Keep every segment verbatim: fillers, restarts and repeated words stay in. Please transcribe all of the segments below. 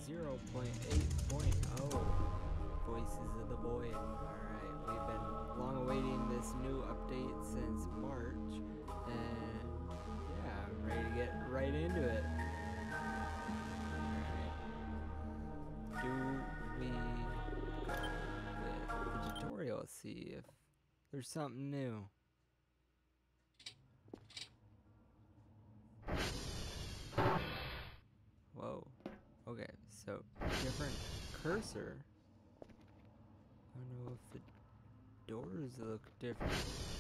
zero point eight point oh. Voices of the Void. Alright, we've been long awaiting this new update since March, and yeah, I'm ready to get right into it. Alright. Do we go with the tutorial, see if there's something new? Whoa. Okay, so different cursor. I don't know if the doors look different.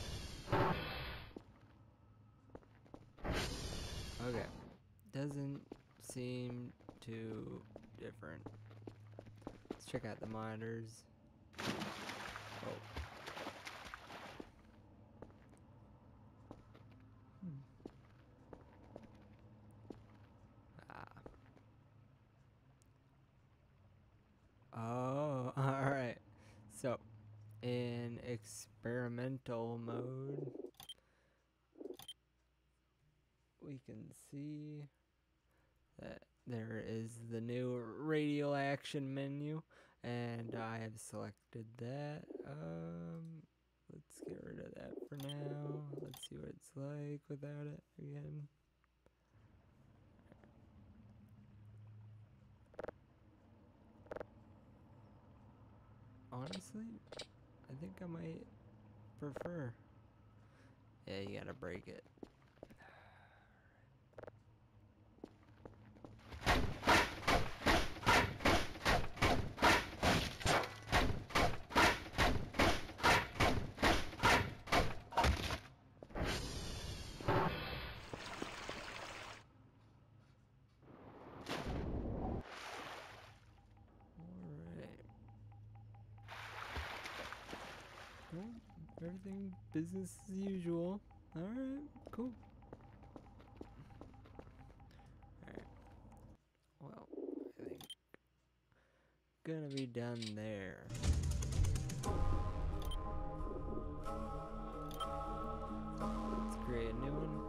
Okay, doesn't seem too different. Let's check out the monitors. Oh. Hmm. Ah. Oh, alright. So, in experimental mode, we can see that there is the new radial action menu, and I have selected that. Um, let's get rid of that for now. Let's see what it's like without it again. Honestly, I think I might prefer. Yeah, you gotta break it. Alright. Well, everything business as usual. Alright, cool. Alright. Well, I think gonna be done there. Let's create a new one.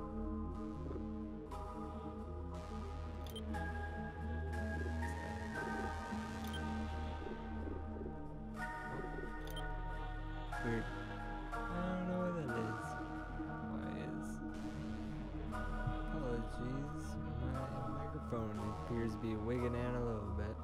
Weird. I don't know what that is. Why is? Apologies. My microphone appears to be wigging out a little bit.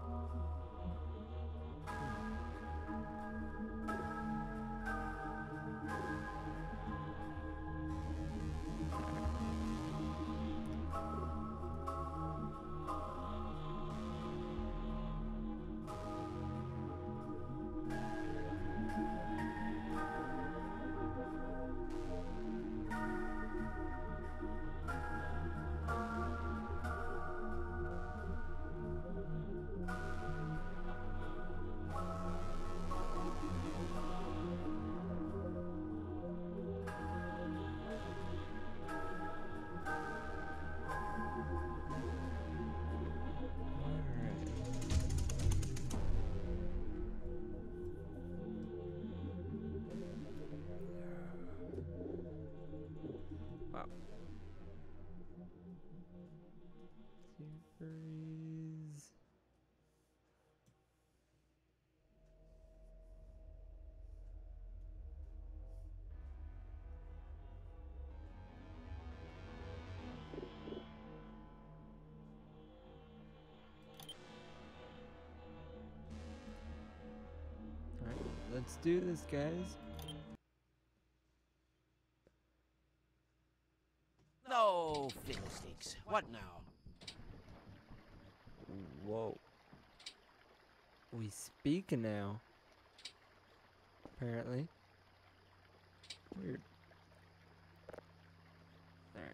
Wow. Series. Alright, let's do this, guys. No, fiddlesticks. What now? Whoa. We speak now. Apparently. Weird. Alright.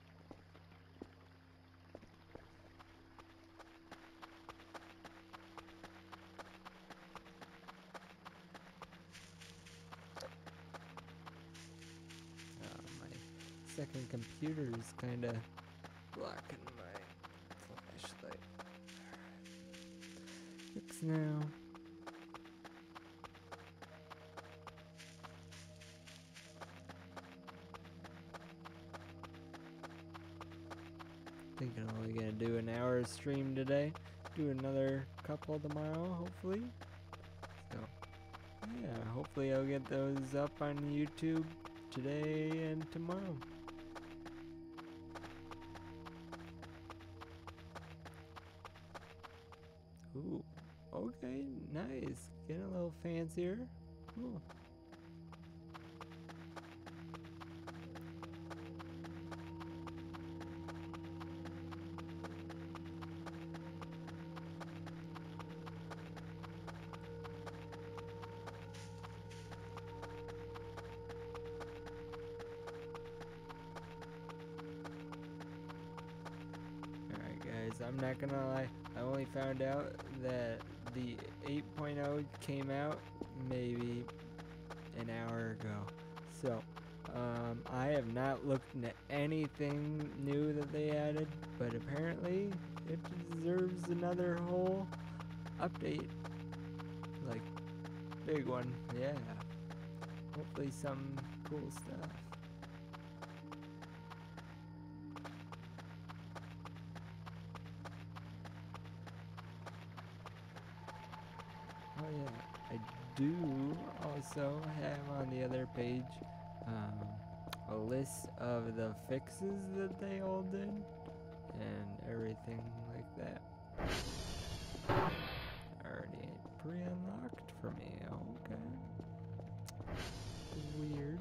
Oh, my second computer is kind of blocking my flashlight. Fix now. Thinking I'm only gonna do an hour stream today. do another couple tomorrow, hopefully. So, yeah, hopefully I'll get those up on YouTube today and tomorrow. Ooh, okay, nice. Getting a little fancier. Cool. I'm not gonna lie, I only found out that the eight point oh came out maybe an hour ago. So, um, I have not looked into anything new that they added, but apparently it deserves another whole update. Like, big one, yeah. Hopefully some cool stuff. Oh yeah, I do also have on the other page um, a list of the fixes that they all did and everything like that. Already pre-unlocked for me, okay. Weird.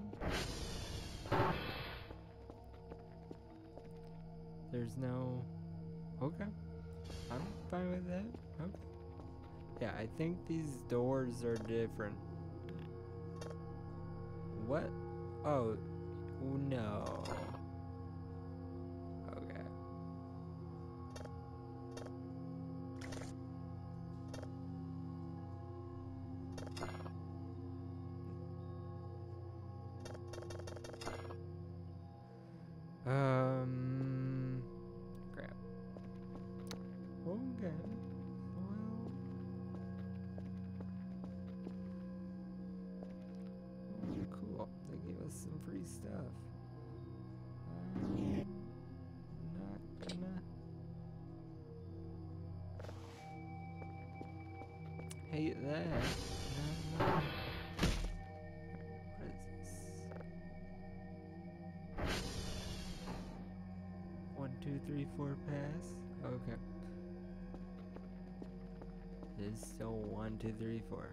There's no... Okay, I'm fine with that, okay. Yeah, I think these doors are different. What? Oh, no. Okay. Um, crap. Okay. Cool. They gave us some free stuff. I'm not gonna hate that. No, no. What is this? One, two, three, four pass. Okay. It's still one, two, three, four.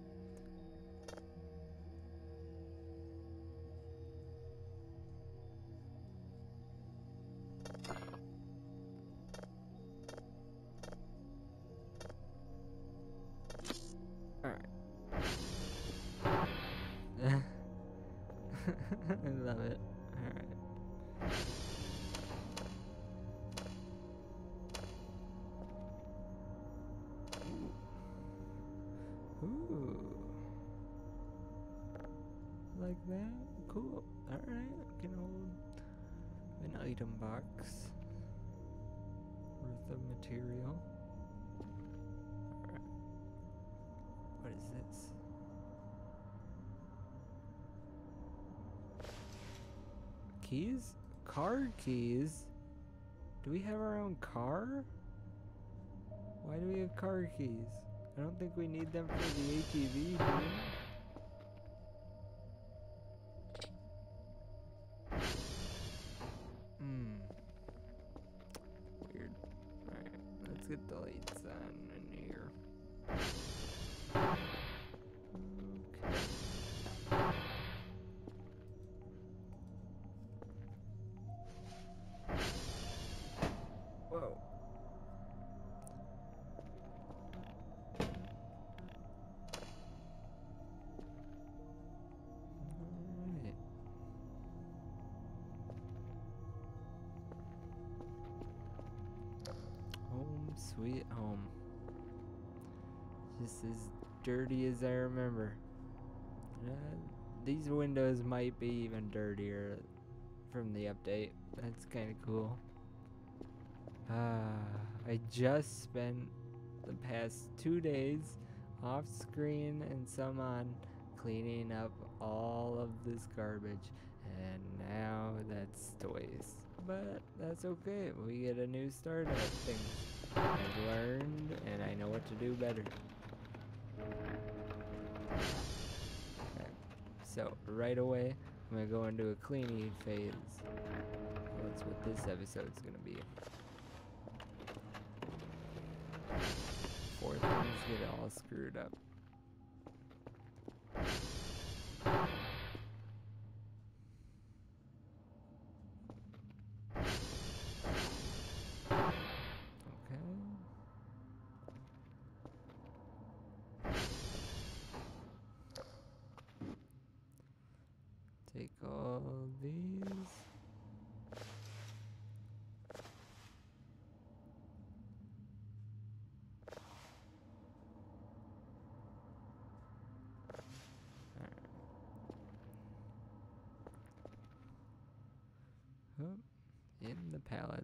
I love it. Alright. Ooh. Ooh. Like that? Cool. Alright. I can hold an item box worth of material. Alright. What is this? Keys? Car keys? Do we have our own car? Why do we have car keys? I don't think we need them for the A T V, do we? Hmm. Weird. Alright, let's get the lights on in here. Okay. Whoa. Alright. Home sweet home. Just as dirty as I remember. Uh, these windows might be even dirtier from the update. That's kind of cool. Uh, I just spent the past two days off screen and some on cleaning up all of this garbage, and now that's to waste. But that's okay. We get a new start at things. I've learned, and I know what to do better. Okay. So right away, I'm gonna go into a cleaning phase. That's what this episode's gonna be. Before things get all screwed up. Take all these. Alright. Oh, in the pallets.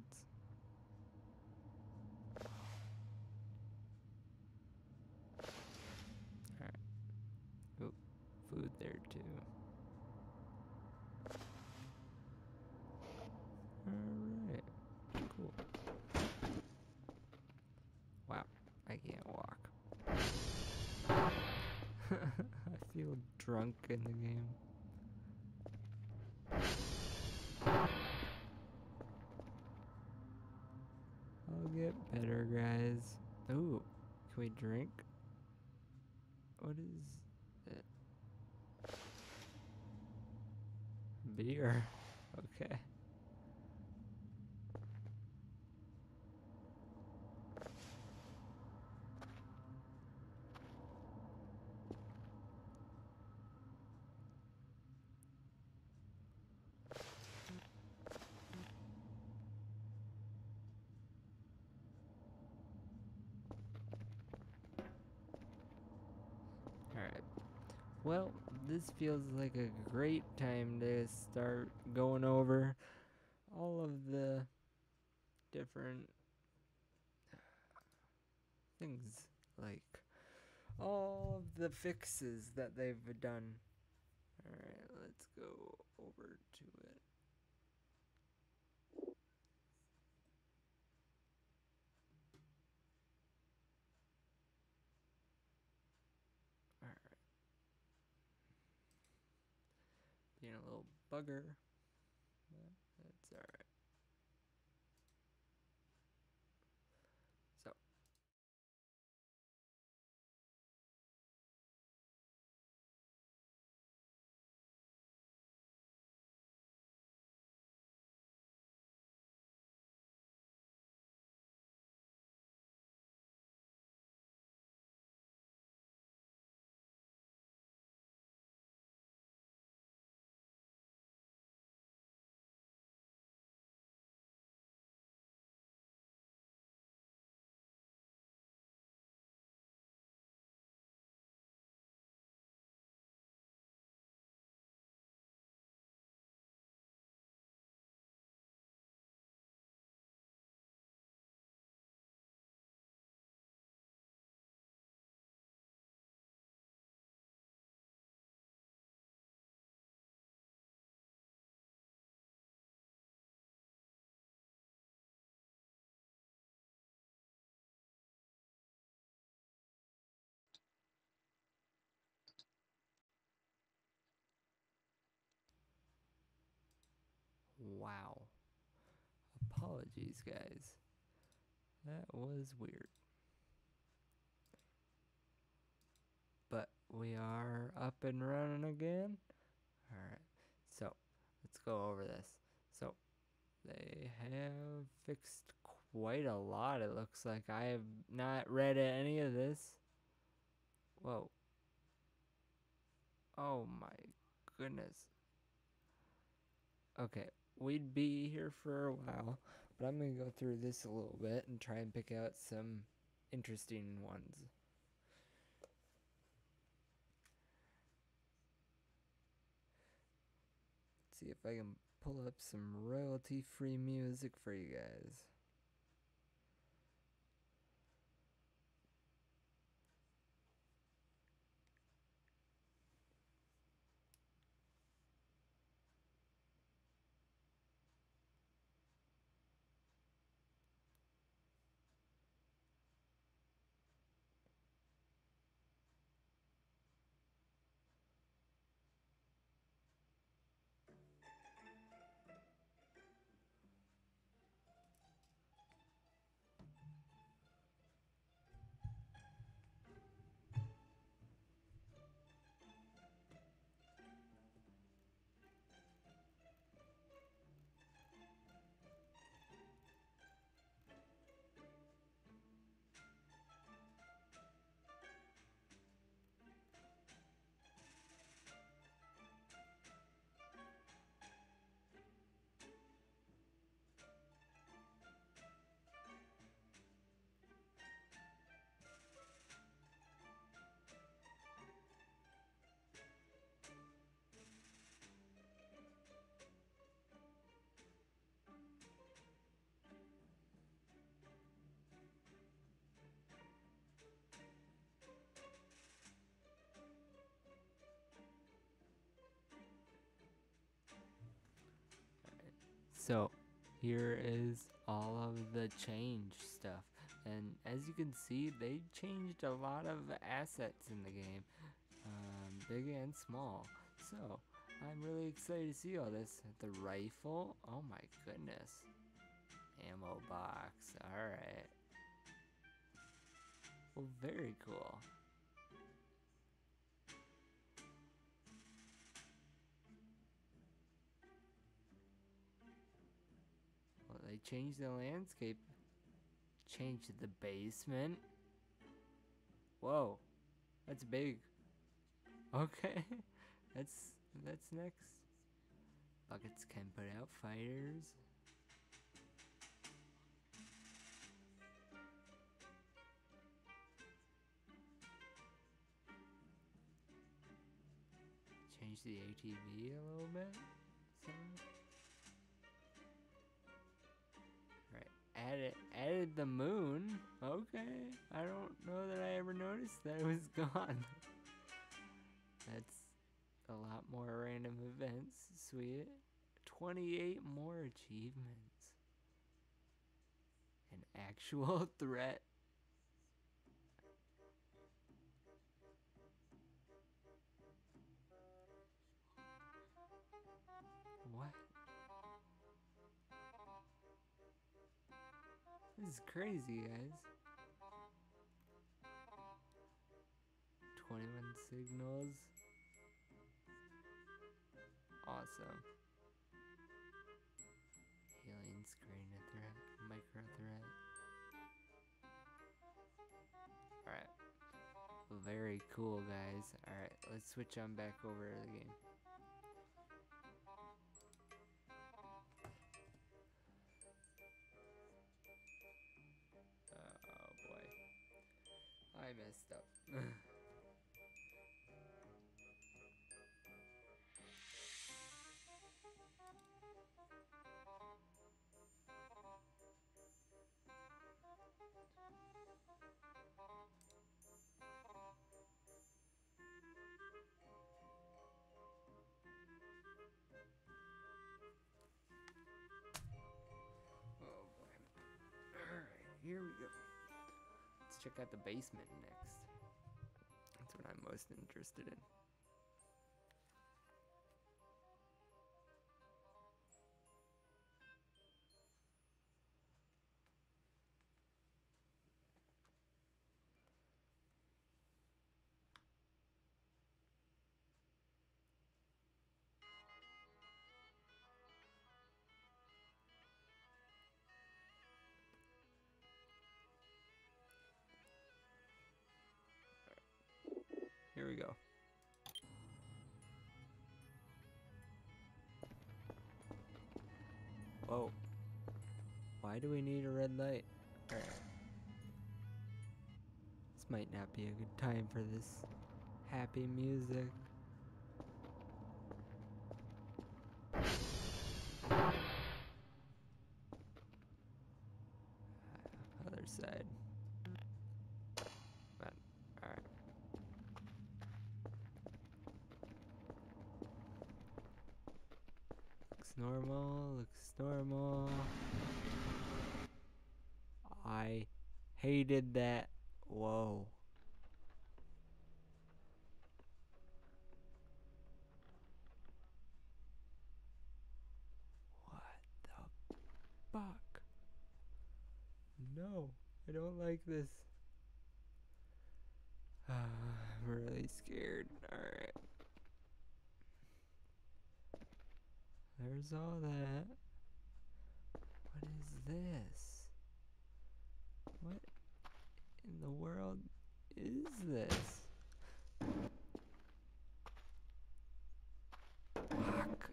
Alright. Oh, food there too. Alright, cool. Wow, I can't walk. I feel drunk in the game. I'll get better, guys. Ooh, can we drink? What is it? Beer. Okay. Alright. Well, this feels like a great time to start going over all of the different things, like all of the fixes that they've done. Alright, let's go over to it. Alright. Being a little bugger. But that's alright. So. Wow. Apologies, guys. That was weird. But we are up and running again. Alright, so let's go over this. So they have fixed quite a lot, it looks like. I have not read any of this. Whoa. Oh my goodness. Okay, we'd be here for a while, but I'm going to go through this a little bit and try and pick out some interesting ones. See if I can pull up some royalty-free music for you guys. So here is all of the change stuff, and as you can see, they changed a lot of assets in the game, um, big and small. So I'm really excited to see all this. The rifle, oh my goodness, ammo box, all right. Well, very cool. Well, they changed the landscape. Changed the basement. Whoa, that's big. Okay, that's that's next. Buckets can put out fires. Change the A T V a little bit. So. Right, added added the moon. Okay, I don't know that I ever noticed that it was gone. That's a lot more random events. Sweet. twenty-eight more achievements. An actual threat. What? This is crazy, guys. twenty-one signals. Awesome. Alien screen a threat. Micro threat. Alright. Very cool, guys. Alright, let's switch on back over to the game. Oh boy. I messed up. Here we go. Let's check out the basement next. That's what I'm most interested in. Here we go. Whoa. Why do we need a red light? Alright. This might not be a good time for this happy music. Other side. But, alright. Looks normal, looks normal. I hated that. Whoa. What the fuck? No, I don't like this. Uh, I'm really scared. Alright. There's all that. What is this? What in the world is this? Fuck.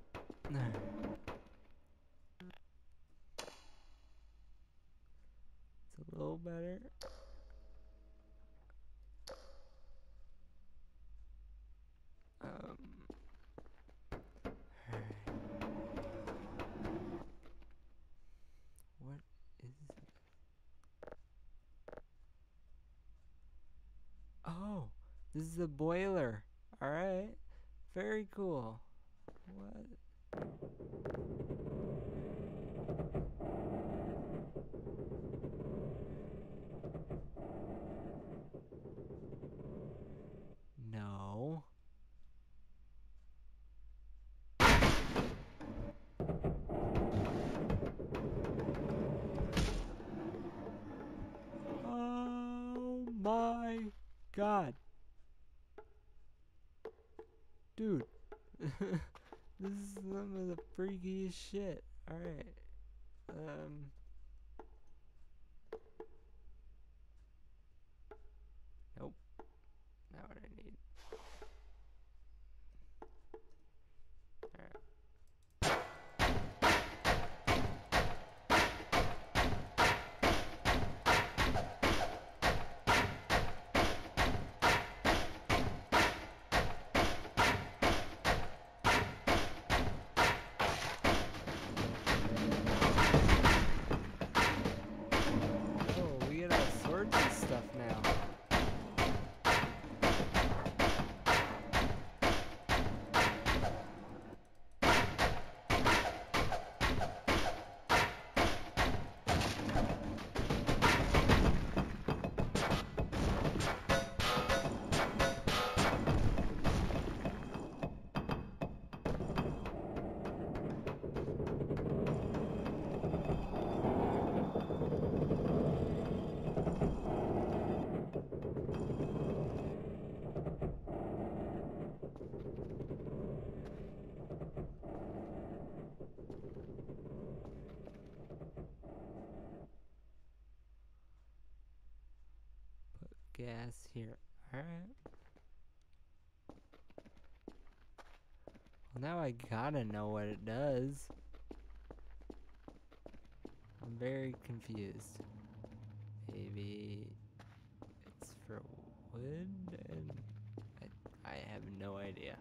It's a little better. Um. What is this? Oh, this is a boiler. Alright. Very cool. What? god. Dude. This is some of the freakiest shit. Alright. Um. Nope. Not what I need. Alright. Oh, we get all sorts of stuff now. Gas here. Alright. Well, now I gotta know what it does. I'm very confused. Maybe it's for wood, and I, I have no idea.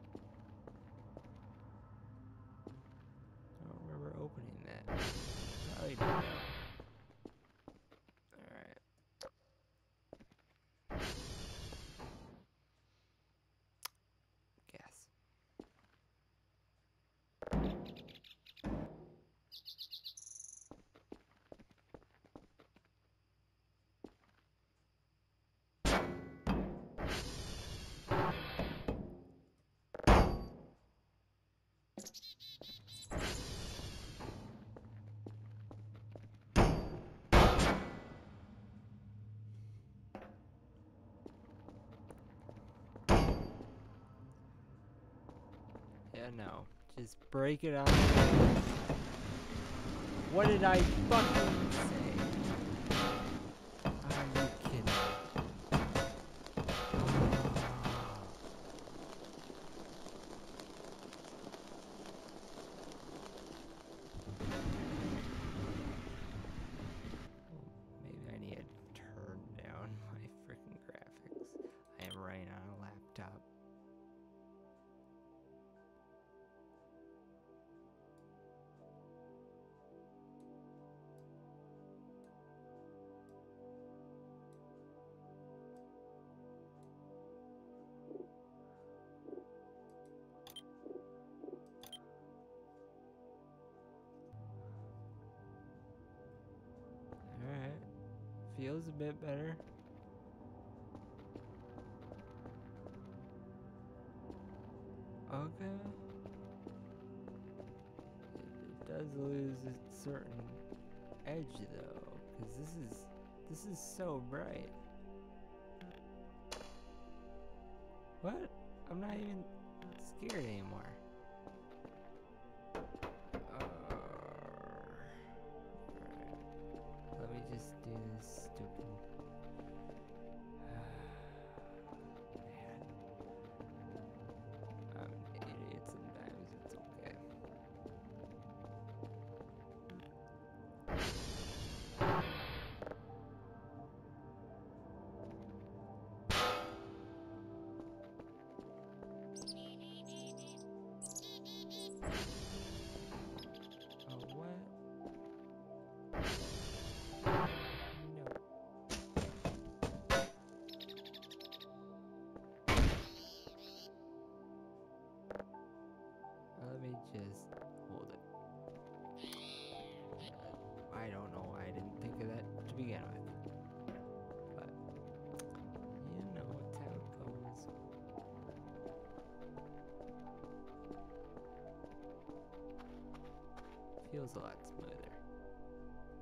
I don't remember opening that. Probably don't know. Alright. Gas. Yeah, no. Just break it on. What did I fucking say? Are you kidding me? Maybe I need to turn down my freaking graphics. I am running on a laptop. Alright. Feels a bit better. Okay. It does lose a certain edge though, because this is this is so bright. What? I'm not even scared anymore. Uh, Alright. Let me just do this stupid. Man. I'm an idiot sometimes, it's okay. Oh, what? No. Let me just hold it. I don't know why I didn't think of that to begin with. But, you know, it's how it goes. Feels a lot smoother.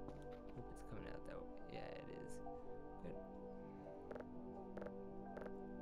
Hope it's coming out that way. Yeah, it is. Good.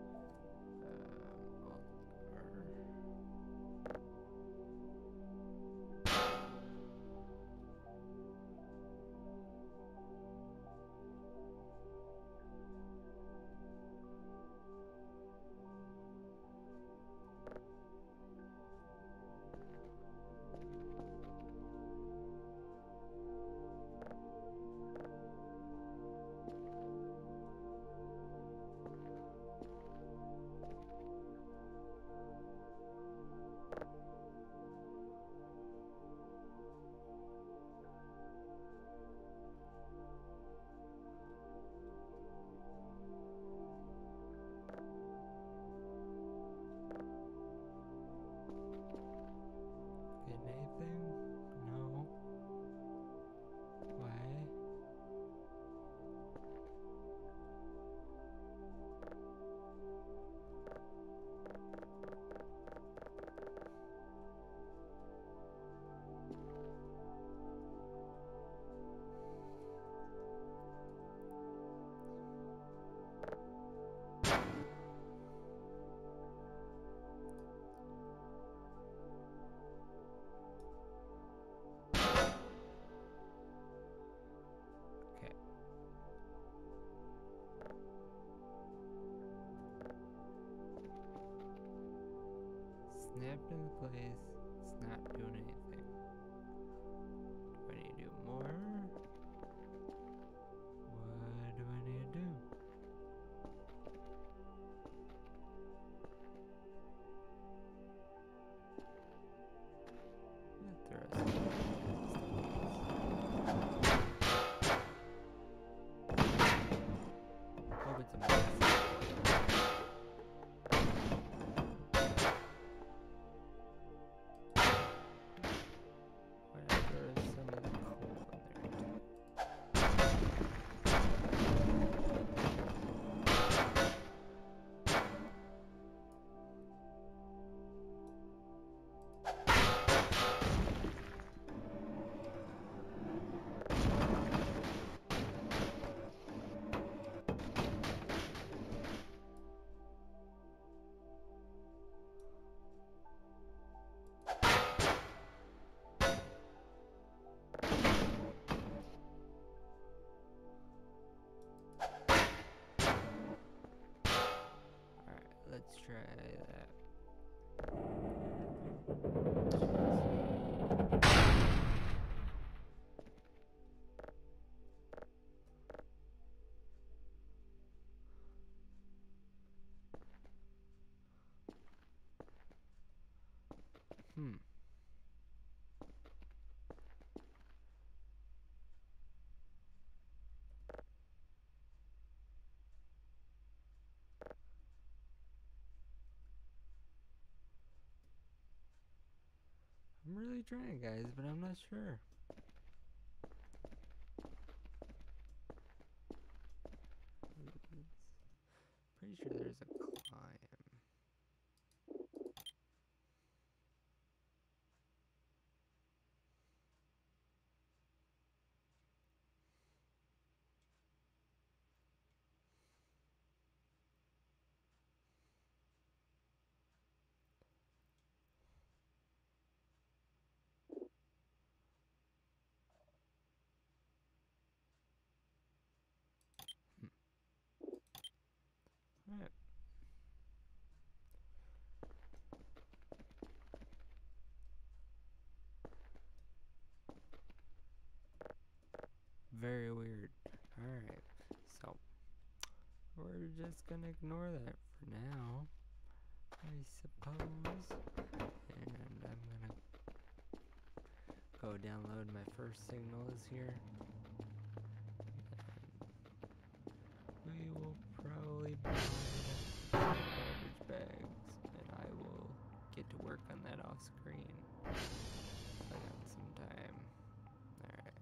snapped into place. It's not doing anything. Do I need to do more? What do I need to do? Throw some hope it's a mess. Why not throw some of the coal in there too? Alright, let's try that. Hmm. I'm really trying, guys, but I'm not sure. Pretty sure there's a climb. Alright. Very weird. Alright, so we're just gonna ignore that for now, I suppose. And I'm gonna go download my first signals here. And we will probably buy garbage bags, and I will get to work on that off screen. I got some time. Alright.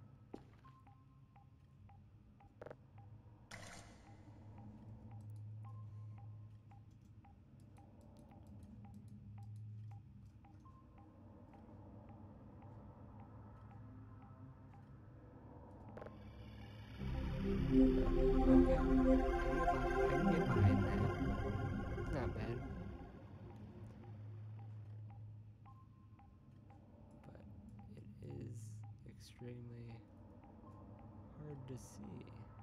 Okay. I can get behind that. Not bad. But it is extremely hard to see.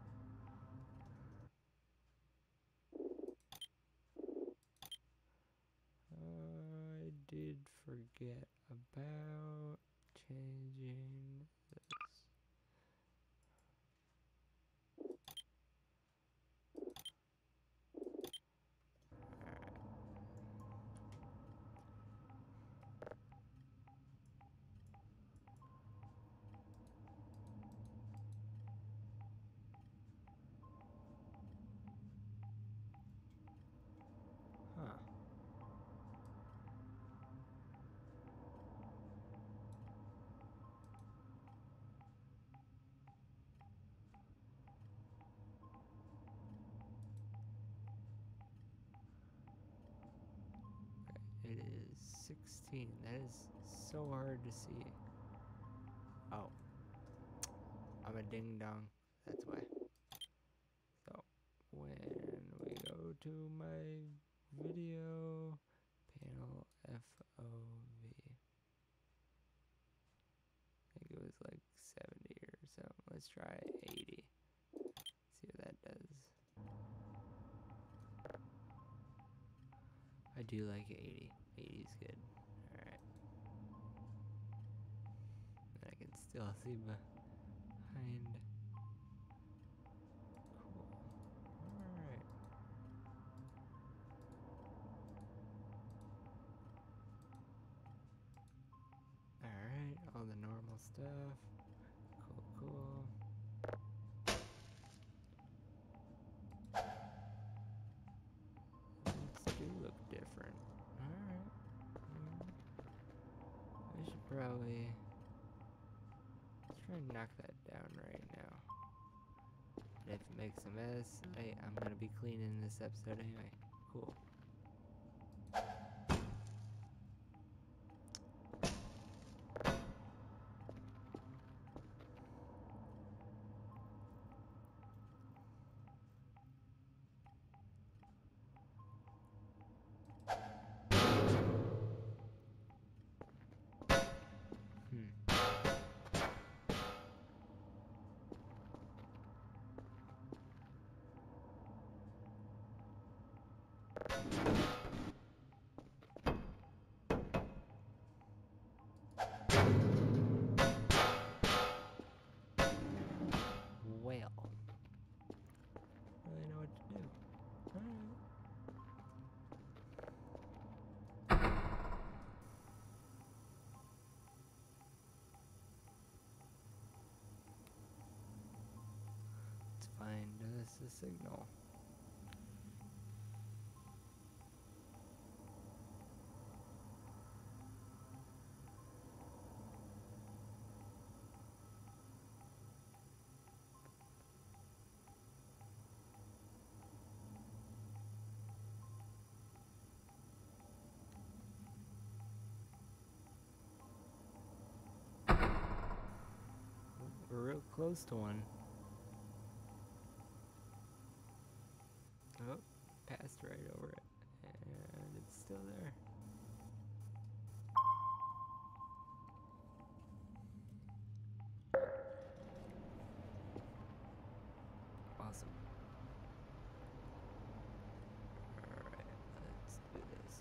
I did forget about changing this. Huh. It is sixteen. That is so hard to see. Oh. I'm a ding dong. That's why. So, when we go to my video panel F O V, I think it was like seventy or so. Let's try eighty. See what that does. I do like eighty. eighty is good. can still see behind. Cool. Alright. Alright, all the normal stuff. Cool, cool. These do look different. Alright. Mm. I should probably try and knock that down right now. But if it makes a mess, hey, I'm gonna be cleaning this episode anyway. Cool. Well, really know what to do. Alright. Let's find us a signal. We're real close to one. Oh, passed right over it. And it's still there. Awesome. Alright, let's do this.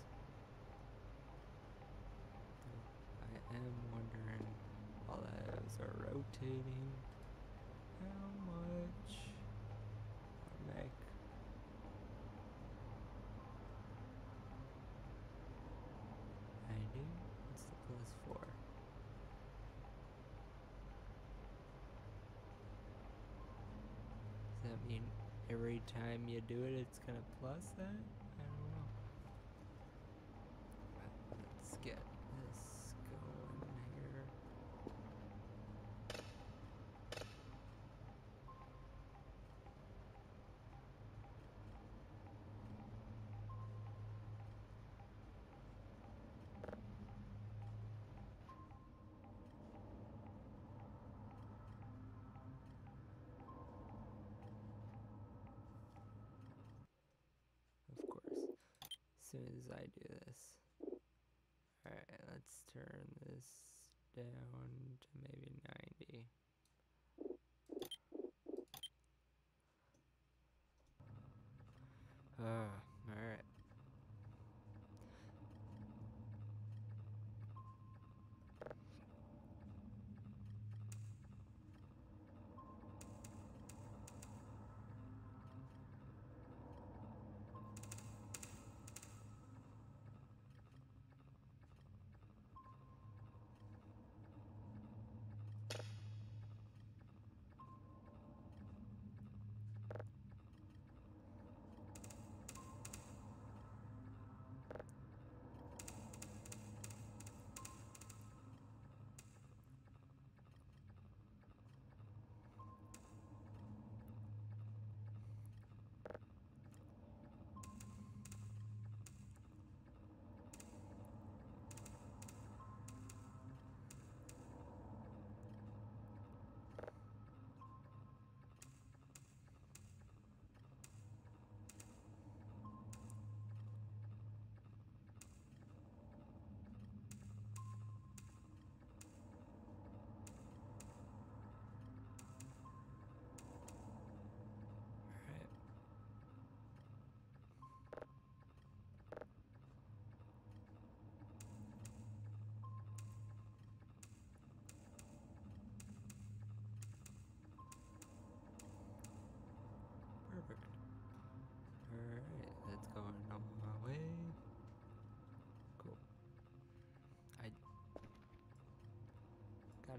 I am wondering, while those are rotating, how much I'll make. ninety? What's the plus four? Does that mean every time you do it, it's gonna plus that? I don't know. Let's get this going here. Of course, as soon as I do this. Alright, let's turn this down to maybe ninety. Ah, alright.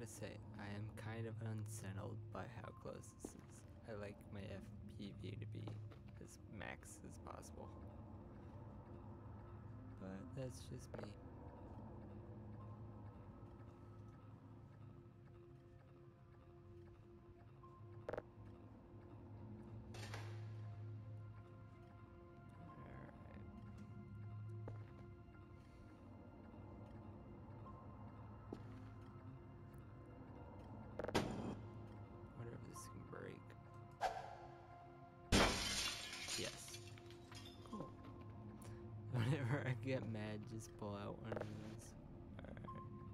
gotta say, I am kind of unsettled by how close this is. I like my F P V to be as max as possible. But that's just me. Wonder if this can break. Yes. Cool. Whenever I get mad, just pull out one of these. Alright.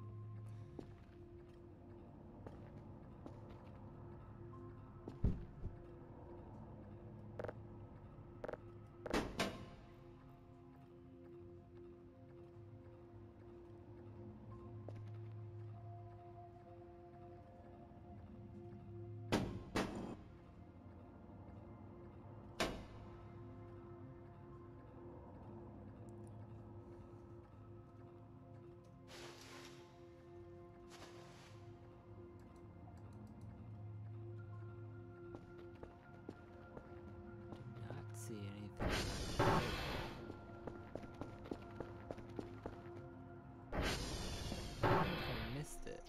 Not see anything. I missed it.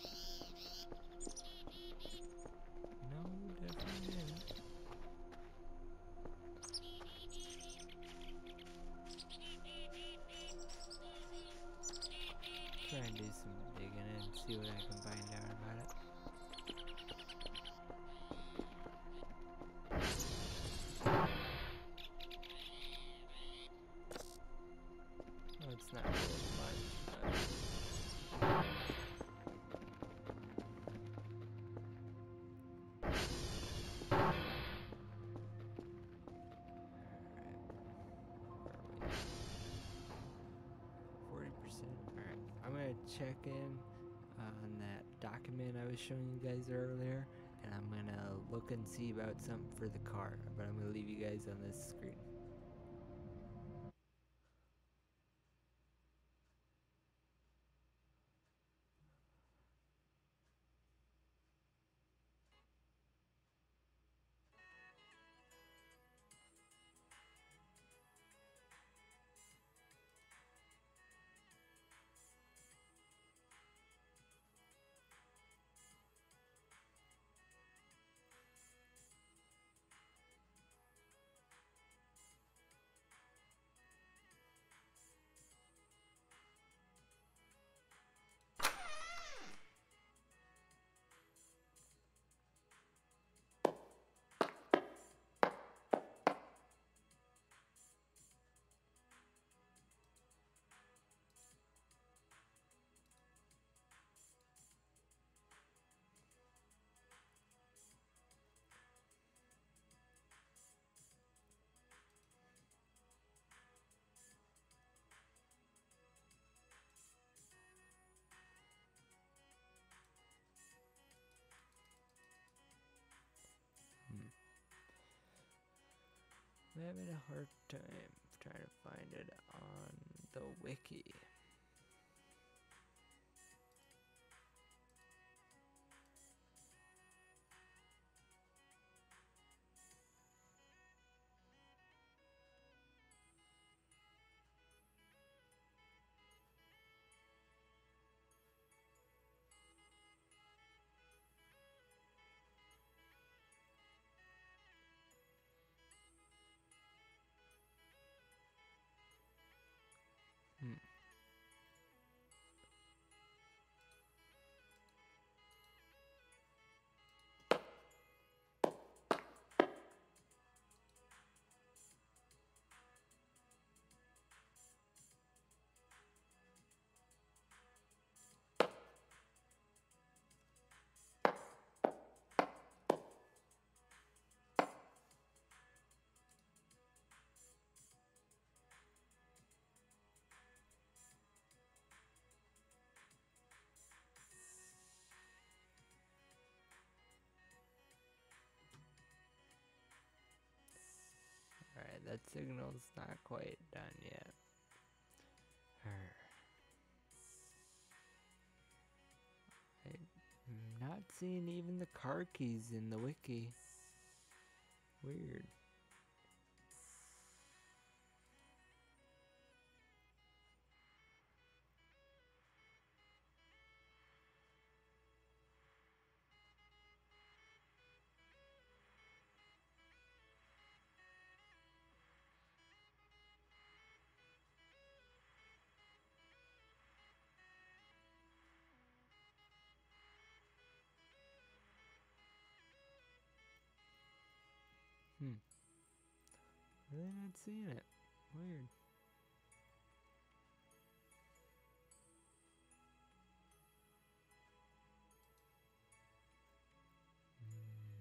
No, definitely didn't. Try and do some digging and see what I can find out about it. Well, it's not really much, but forty percent. Alright, I'm gonna check in on that document I was showing you guys earlier, and I'm gonna look and see about something for the car, but I'm gonna leave you guys on this screen. I'm having a hard time trying to find it on the wiki. Hmm. Alright, that signal's not quite done yet. Arr. I'm not seeing even the car keys in the wiki. Weird. Hmm. Really not seeing it. Weird. Hmm.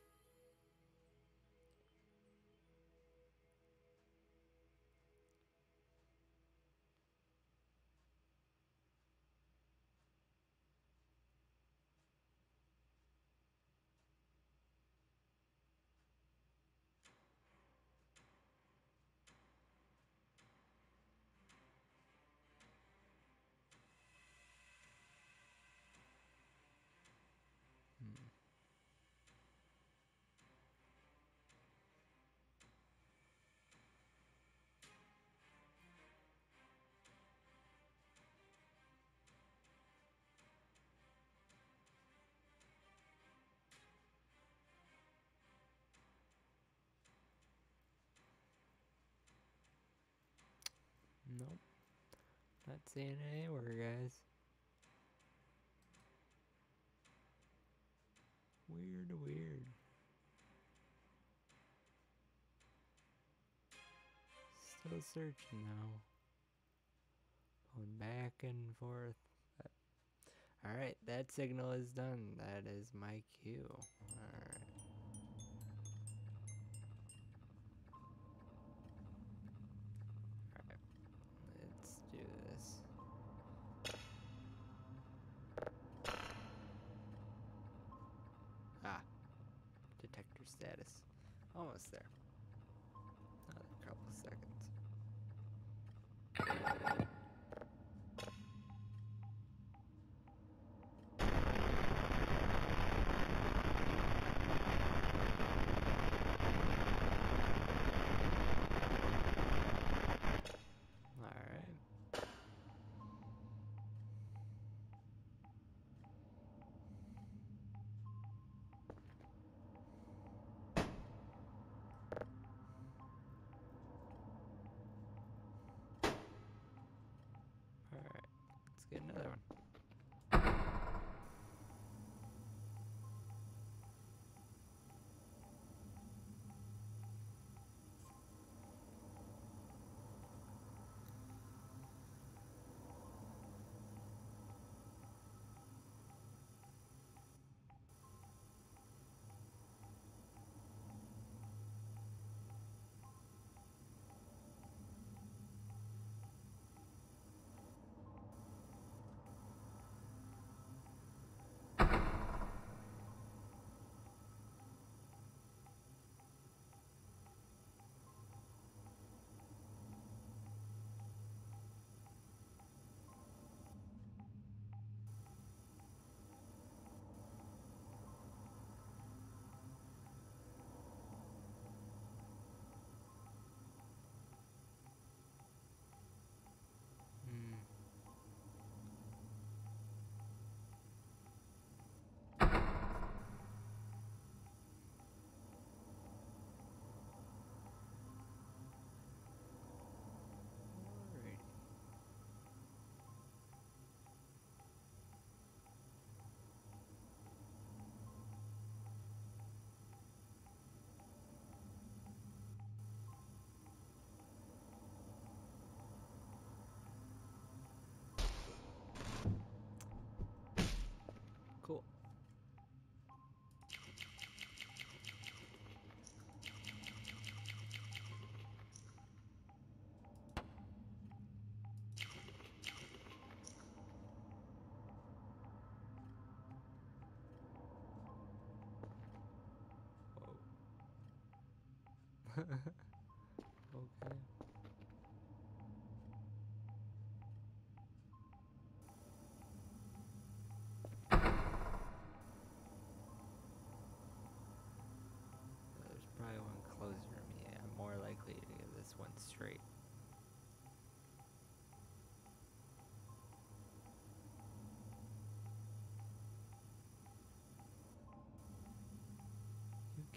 Hmm. Nope. Not seeing it anywhere, guys. Weird, weird. Still searching though. Going back and forth. Alright, that signal is done. That is my cue. Alright. Alright. Let's do this. Ah. Detector status. Almost there. Another couple seconds. Alright. Let's get another one. Hmm. Alrighty. Cool. Whoa. Okay.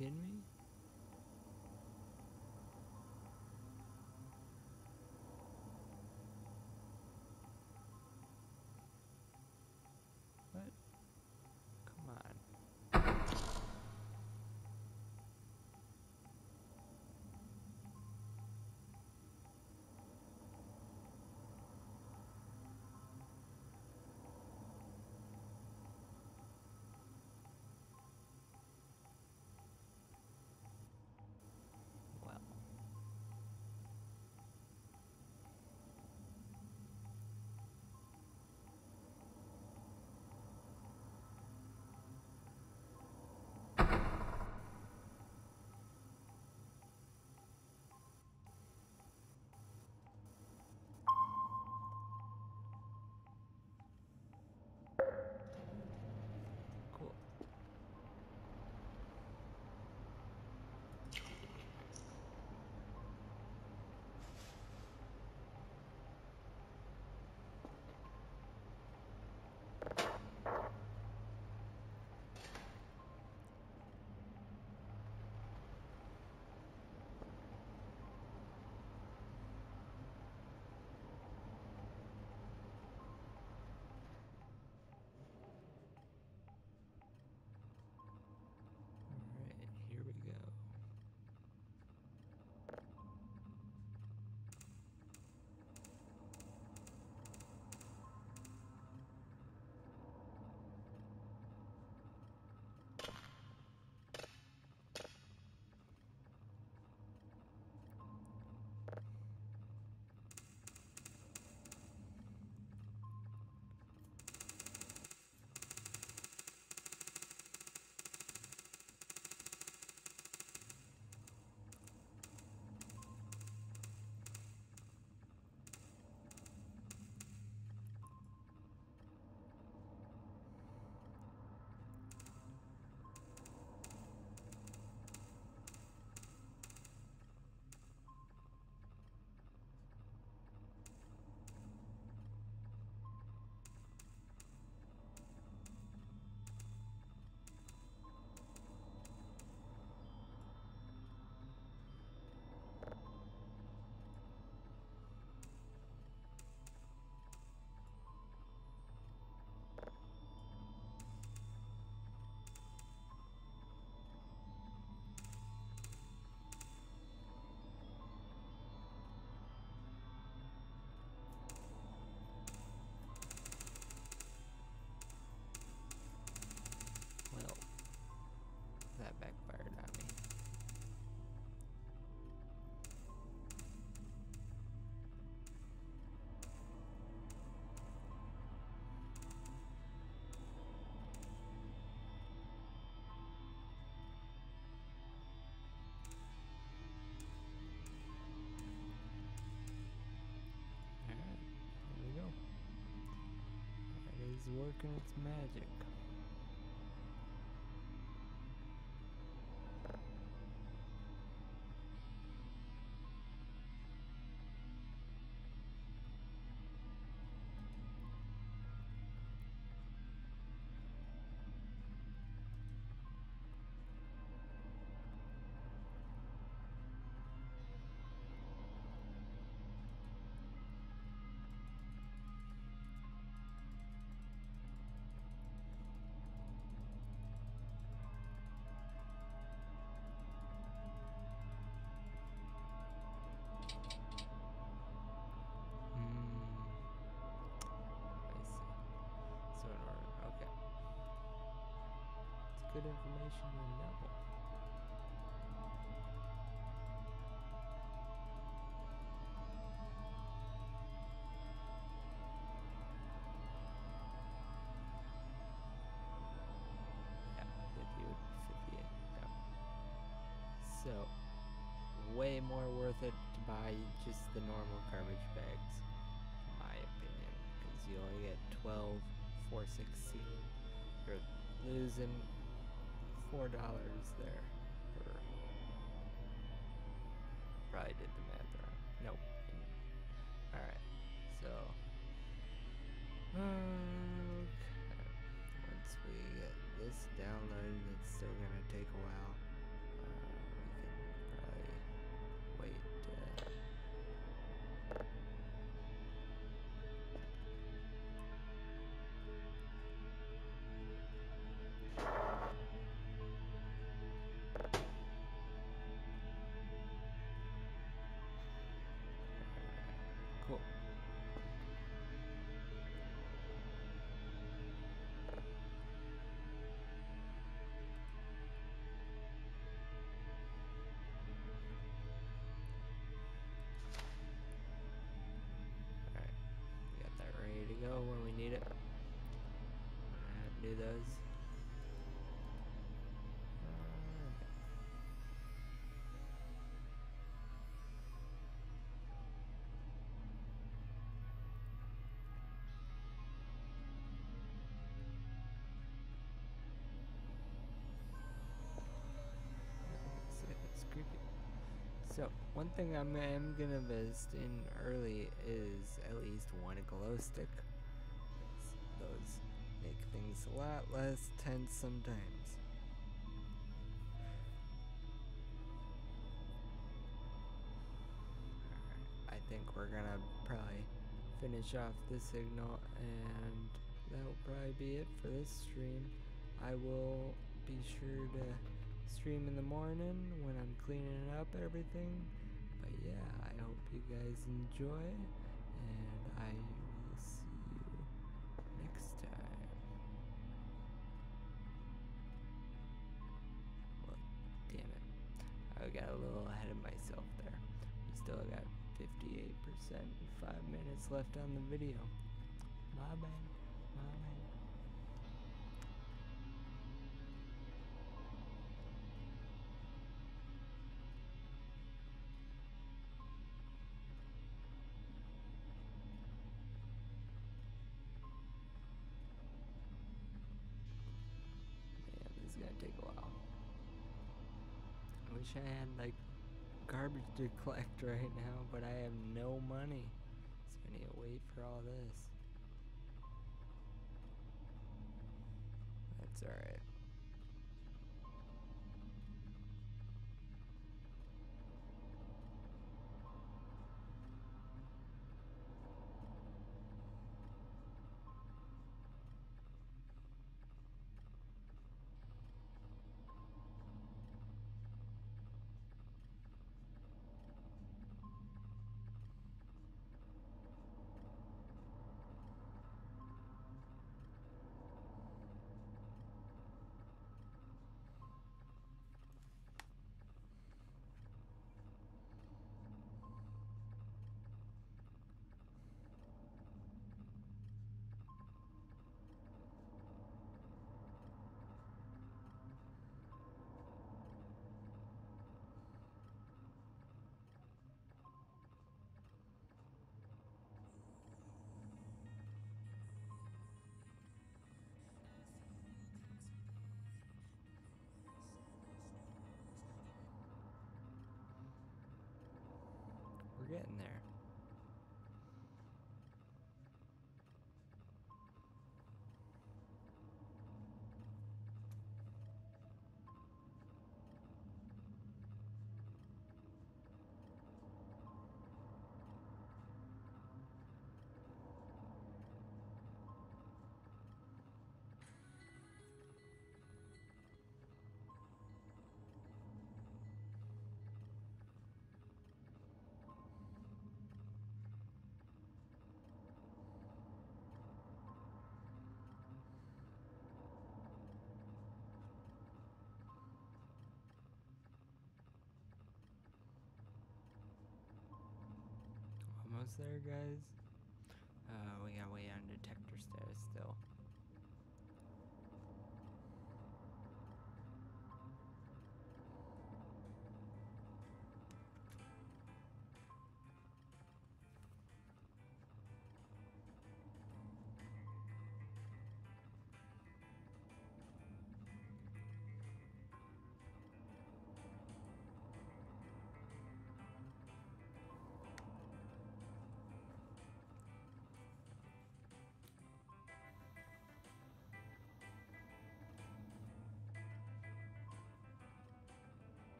kidding me? What? Come on. Well. Cool. Alright, here we go. Well, that backfired on me. Alright, here we go. It is working its magic. Good information to know. Yeah, fifty, fifty-eight. Yeah. So, way more worth it to buy just the normal garbage bags, in my opinion, because you only get twelve, four sixteen. You're losing four dollars there. Per, probably did the math wrong. Nope. All right. So, okay. Once we get this downloaded, it's still gonna take a while. do those. Alright. It's creepy. So, one thing I'm, I'm gonna invest in early is at least one glow stick. Those make things a lot less tense sometimes. Alright, I think we're gonna probably finish off this signal, and that will probably be it for this stream. I will be sure to stream in the morning when I'm cleaning up everything. But yeah, I hope you guys enjoy, and I will see you next time. Well, damn it. I got a little ahead of myself there. We still got fifty-eight percent and five minutes left on the video. My bad. My bad. Man, this is gonna take a while. I wish I had like garbage to collect right now, but I have no money. So I need to wait for all this. That's alright. We're getting there. Almost there, guys. Uh, we gotta wait on detector status still.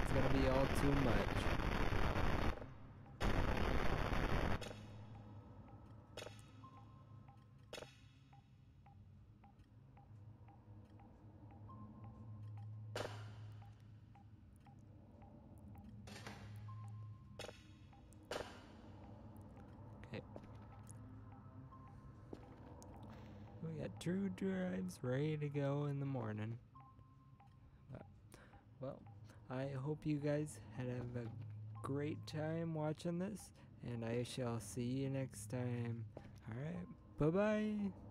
it's gonna be all too much. Okay. We got two drives ready to go in the morning. But, well, I hope you guys had have a great time watching this, and I shall see you next time. Alright, bye-bye.